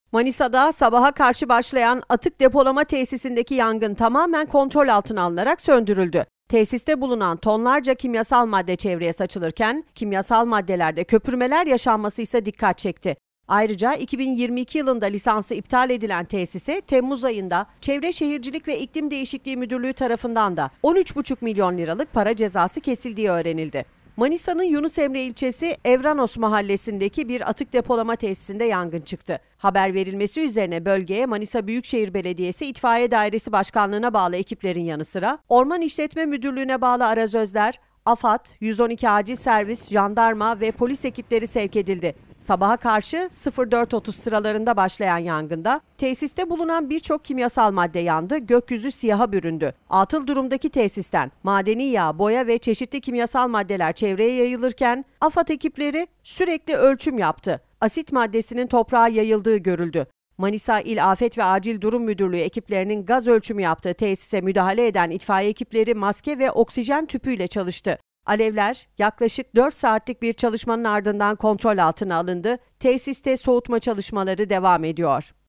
Manisa'da sabaha karşı başlayan atık depolama tesisindeki yangın tamamen kontrol altına alınarak söndürüldü. Tesiste bulunan tonlarca kimyasal madde çevreye saçılırken, kimyasal maddelerde köpürmeler yaşanması ise dikkat çekti. Ayrıca 2022 yılında lisansı iptal edilen tesise Temmuz ayında Çevre Şehircilik ve İklim Değişikliği Müdürlüğü tarafından da 13,5 milyon liralık para cezası kesildiği öğrenildi. Manisa'nın Yunus Emre ilçesi Evranos mahallesindeki bir atık depolama tesisinde yangın çıktı. Haber verilmesi üzerine bölgeye Manisa Büyükşehir Belediyesi İtfaiye Dairesi Başkanlığı'na bağlı ekiplerin yanı sıra Orman İşletme Müdürlüğü'ne bağlı arazözler, AFAD, 112 Acil Servis, jandarma ve polis ekipleri sevk edildi. Sabaha karşı 04.30 sıralarında başlayan yangında tesiste bulunan birçok kimyasal madde yandı, gökyüzü siyaha büründü. Atıl durumdaki tesisten madeni yağ, boya ve çeşitli kimyasal maddeler çevreye yayılırken AFAD ekipleri sürekli ölçüm yaptı. Asit maddesinin toprağa yayıldığı görüldü. Manisa İl Afet ve Acil Durum Müdürlüğü ekiplerinin gaz ölçümü yaptığı tesise müdahale eden itfaiye ekipleri maske ve oksijen tüpüyle çalıştı. Alevler yaklaşık 4 saatlik bir çalışmanın ardından kontrol altına alındı. Tesiste soğutma çalışmaları devam ediyor.